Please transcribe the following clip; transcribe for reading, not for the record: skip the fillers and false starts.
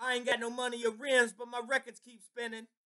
I ain't got no money or rims, but my records keep spinning.